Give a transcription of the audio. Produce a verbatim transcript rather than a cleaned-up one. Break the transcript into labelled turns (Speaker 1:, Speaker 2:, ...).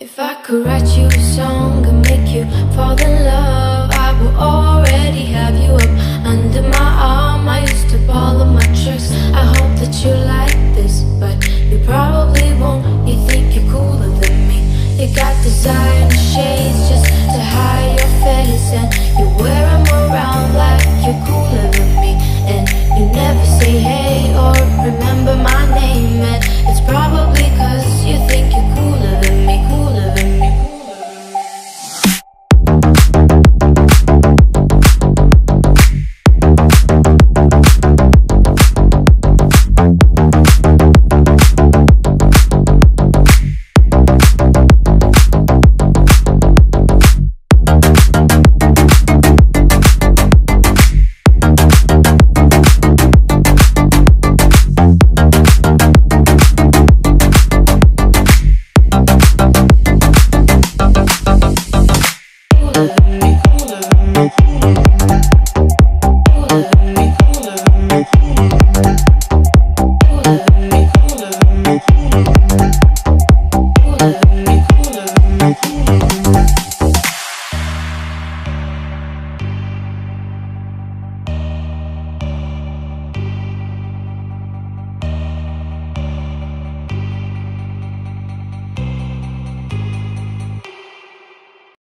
Speaker 1: If I could write you a song and make you fall in love, I will already have you up under my arm. I used to follow my tricks. I hope that you like this, but you probably won't. You think you're cooler than me. You got designer shades just to hide your face, and you wear them around like you're cooler than me. And you never say hey or remember my name, and it's probably cause you think you're cooler than me, cooler than me. Cooler than me, cooler than me, cooler than me.